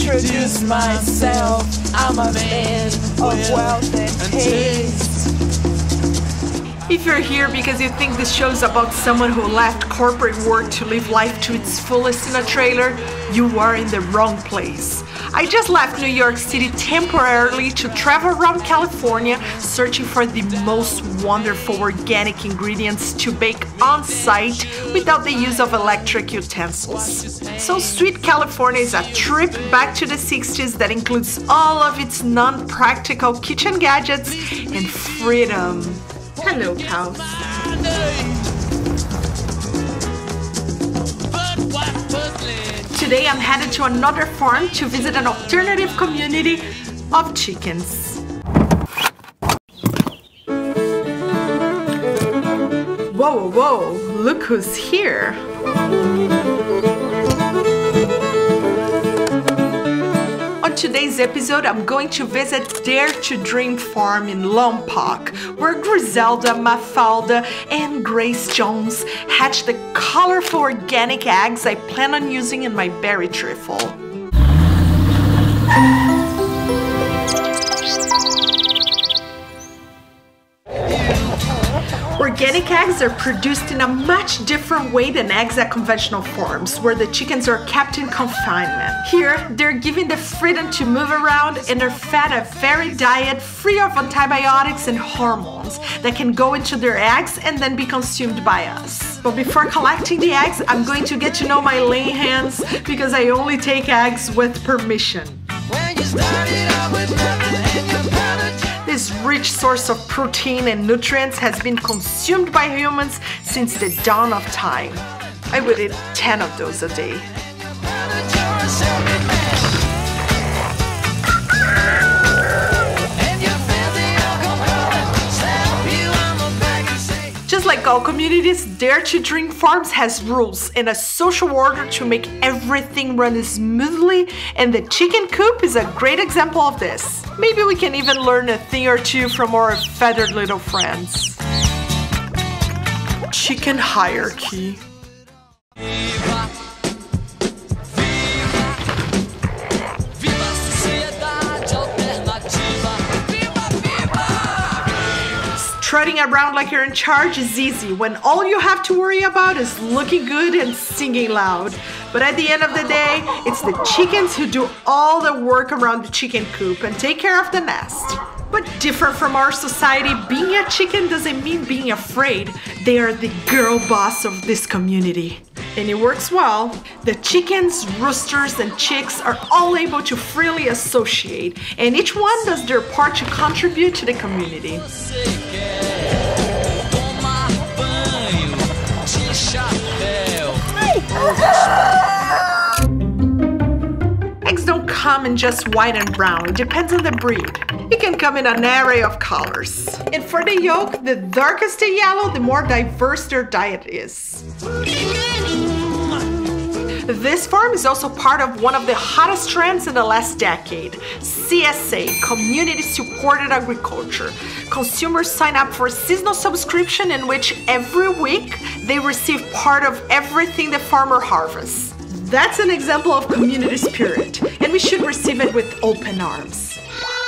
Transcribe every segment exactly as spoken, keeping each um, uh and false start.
introduce myself. I'm a man of wealth and taste. If you're here because you think this show is about someone who left corporate work to live life to its fullest in a trailer, you are in the wrong place. I just left New York City temporarily to travel around California searching for the most wonderful organic ingredients to bake on site without the use of electric utensils. So Sweet California is a trip back to the sixties that includes all of its non-practical kitchen gadgets and freedom. Hello, cows. Today I'm headed to another farm to visit an alternative community of chickens. Whoa, whoa, look who's here. On today's episode, I'm going to visit Dare to Dream Farm in Lompoc, where Griselda, Mafalda, and Grace Jones hatch the colorful organic eggs I plan on using in my berry trifle. Organic eggs are produced in a much different way than eggs at conventional farms, where the chickens are kept in confinement. Here, they're given the freedom to move around and are fed a varied diet free of antibiotics and hormones that can go into their eggs and then be consumed by us. But before collecting the eggs, I'm going to get to know my laying hens because I only take eggs with permission. When you started out with nothing and your This rich source of protein and nutrients has been consumed by humans since the dawn of time. I would eat ten of those a day. Just like all communities, Dare to Dream Farms has rules and a social order to make everything run smoothly, and the chicken coop is a great example of this. Maybe we can even learn a thing or two from our feathered little friends. Chicken hierarchy. Strutting around like you're in charge is easy when all you have to worry about is looking good and singing loud. But at the end of the day, it's the chickens who do all the work around the chicken coop and take care of the nest. But different from our society, being a chicken doesn't mean being afraid. They are the girl boss of this community. And it works well. The chickens, roosters, and chicks are all able to freely associate, and each one does their part to contribute to the community. Eggs don't come in just white and brown. It depends on the breed. It can come in an array of colors. And for the yolk, the darkest the yellow, the more diverse their diet is. This farm is also part of one of the hottest trends in the last decade, C S A, Community Supported Agriculture. Consumers sign up for a seasonal subscription in which every week they receive part of everything the farmer harvests. That's an example of community spirit, and we should receive it with open arms.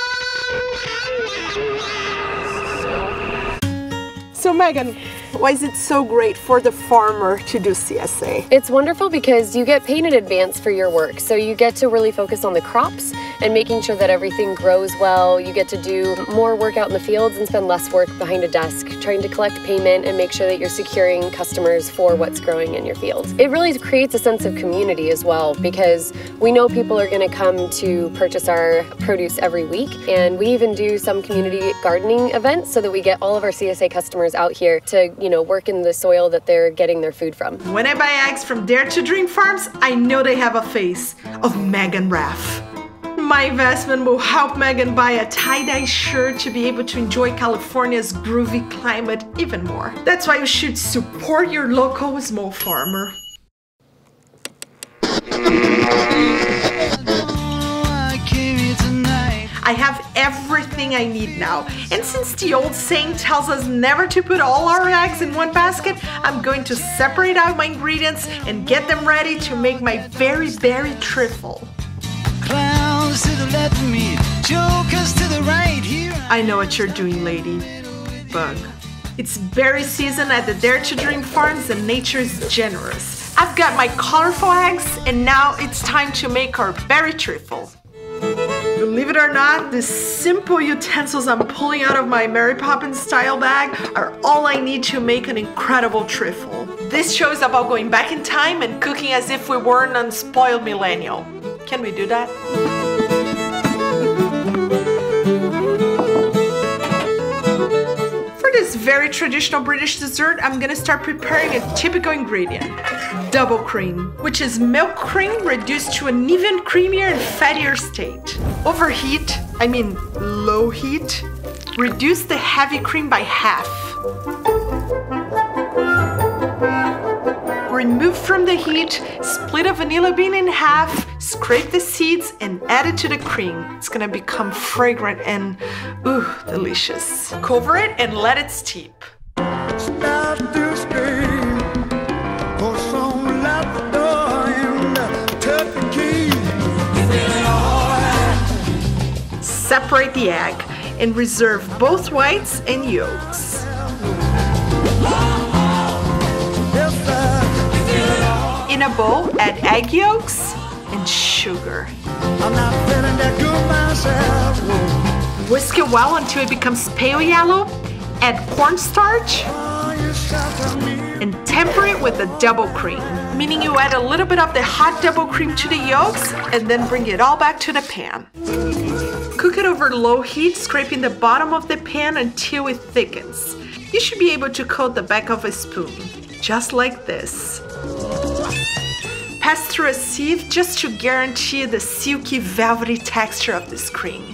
So Megan, why is it so great for the farmer to do C S A? It's wonderful because you get paid in advance for your work, so you get to really focus on the crops and making sure that everything grows well. You get to do more work out in the fields and spend less work behind a desk trying to collect payment and make sure that you're securing customers for what's growing in your fields. It really creates a sense of community as well, because we know people are going to come to purchase our produce every week, and we even do some community gardening events so that we get all of our C S A customers out here to, you know, work in the soil that they're getting their food from. When I buy eggs from Dare to Dream Farms, I know they have a face of Megan Raff. My investment will help Megan buy a tie-dye shirt to be able to enjoy California's groovy climate even more. That's why you should support your local small farmer. I have everything I need now, and since the old saying tells us never to put all our eggs in one basket, I'm going to separate out my ingredients and get them ready to make my very berry trifle. Lovers to the left of me, jokers to the right. Here I know what you're doing, ladybug. It's berry season at the Dare to Dream Farms and nature is generous. I've got my colorful eggs and now it's time to make our berry trifle. Believe it or not, the simple utensils I'm pulling out of my Mary Poppins style bag are all I need to make an incredible trifle. This show is about going back in time and cooking as if we were an unspoiled millennial. Can we do that? For this very traditional British dessert, I'm gonna start preparing a typical ingredient. Double cream, which is milk cream reduced to an even creamier and fattier state. Overheat, I mean low heat, reduce the heavy cream by half. Remove from the heat, split a vanilla bean in half, scrape the seeds and add it to the cream. It's gonna become fragrant and ooh, delicious. Cover it and let it steep. start to scream for some laughter and tuck the key. Feeling alright. Separate the egg and reserve both whites and yolks. Yes, sir. In a bowl, add egg yolks and sugar. I'm not feeling that good myself. Whoa. Whisk it well until it becomes pale yellow. Add cornstarch Oh, you shot me. and temper it with the double cream, meaning you add a little bit of the hot double cream to the yolks and then bring it all back to the pan. Cook it over low heat, scraping the bottom of the pan until it thickens. You should be able to coat the back of a spoon, just like this. Pass through a sieve just to guarantee the silky, velvety texture of this cream.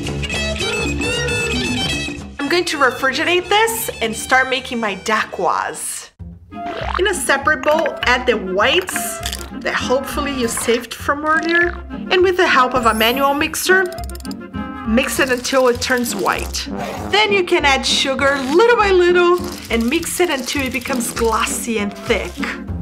I'm going to refrigerate this and start making my dacquoise. In a separate bowl, add the whites that hopefully you saved from earlier, and with the help of a manual mixer, mix it until it turns white. Then you can add sugar little by little and mix it until it becomes glossy and thick.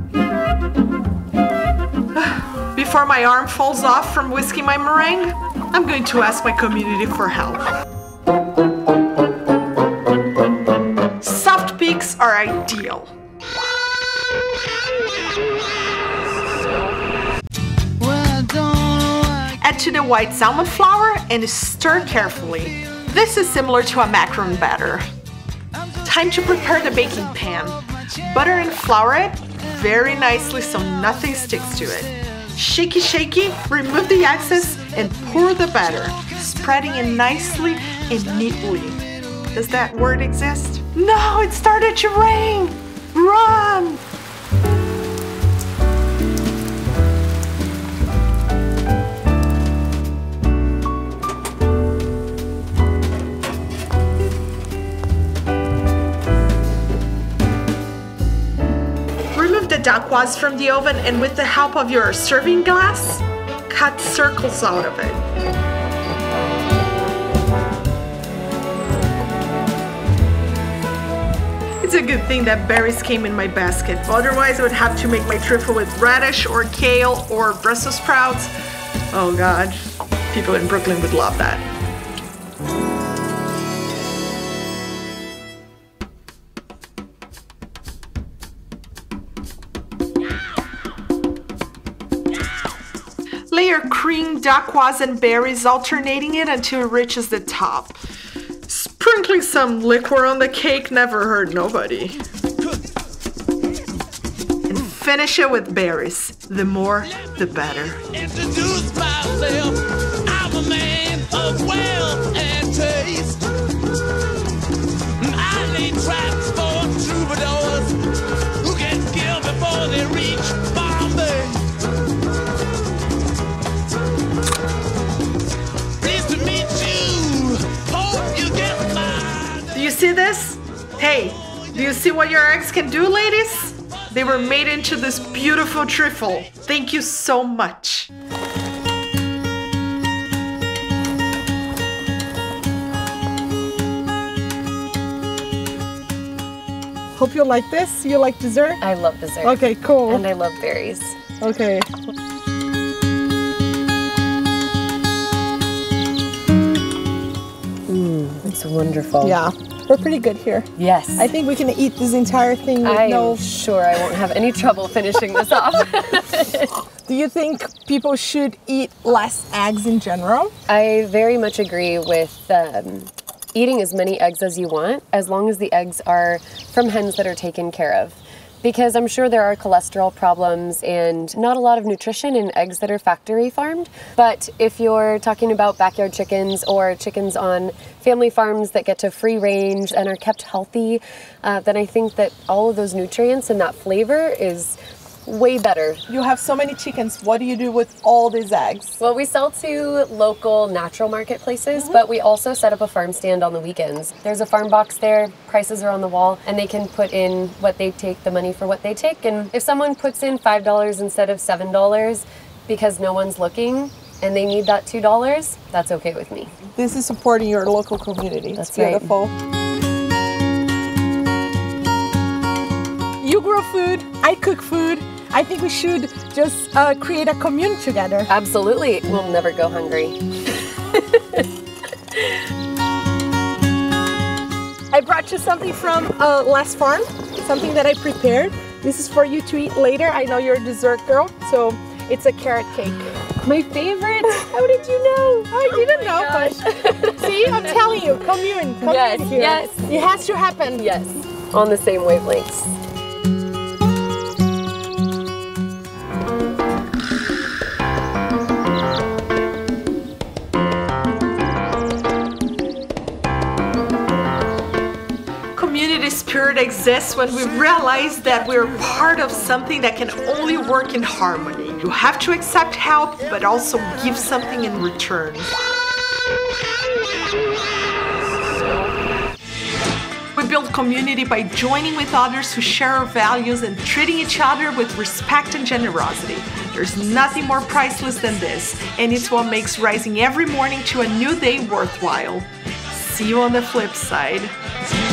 Before my arm falls off from whisking my meringue, I'm going to ask my community for help. Soft peaks are ideal. Well, I don't know why. Add to the white almond flour and stir carefully. This is similar to a macaron batter. Time to prepare the baking pan. Butter and flour it very nicely so nothing sticks to it. Shaky shaky, remove the excess and pour the batter, spreading it nicely and neatly. Does that word exist? No, it started to rain! Run! Remove the dacquoise from the oven and with the help of your serving glass, cut circles out of it. It's a good thing that berries came in my basket, otherwise I would have to make my trifle with radish or kale or Brussels sprouts. Oh God, people in Brooklyn would love that. Layer cream, dacquoise, and berries, alternating it until it reaches the top. Sprinkling some liquor on the cake never hurt nobody. And finish it with berries. The more, the better. Introduce myself. I'm a man of wealth and taste. I lead traps for troubadours who get killed before they reach Bombay. Pleased to meet you. Hope you get mine. Do you see this? Hey, do you see what your eggs can do, ladies? They were made into this beautiful trifle. Thank you so much. Hope you like this. You like dessert? I love dessert. Okay, cool. And I love berries. Okay. wonderful. Yeah, we're pretty good here. Yes. I think we can eat this entire thing with I'm no... sure I won't have any trouble finishing this off. Do you think people should eat less eggs in general? I very much agree with um, eating as many eggs as you want, as long as the eggs are from hens that are taken care of. Because I'm sure there are cholesterol problems and not a lot of nutrition in eggs that are factory farmed. But if you're talking about backyard chickens or chickens on family farms that get to free range and are kept healthy, uh, then I think that all of those nutrients and that flavor is way better. You have so many chickens. What do you do with all these eggs? Well, we sell to local natural marketplaces, mm-hmm. but we also set up a farm stand on the weekends. There's a farm box there, prices are on the wall, and they can put in what they take, the money for what they take. And if someone puts in five dollars instead of seven dollars because no one's looking and they need that two dollars, that's okay with me. This is supporting your local community. That's it's beautiful. Right. You grow food, I cook food. I think we should just uh, create a community together. Absolutely. We'll never go hungry. I brought you something from uh, Last Farm, something that I prepared. This is for you to eat later. I know you're a dessert girl, so it's a carrot cake. My favorite? How did you know? I didn't know, but see, I'm telling you, commune, commune yes, here. Yes, it has to happen. Yes, on the same wavelengths. Community spirit exists when we realize that we're part of something that can only work in harmony. You have to accept help, but also give something in return. We build community by joining with others who share our values and treating each other with respect and generosity. There's nothing more priceless than this, and it's what makes rising every morning to a new day worthwhile. See you on the flip side.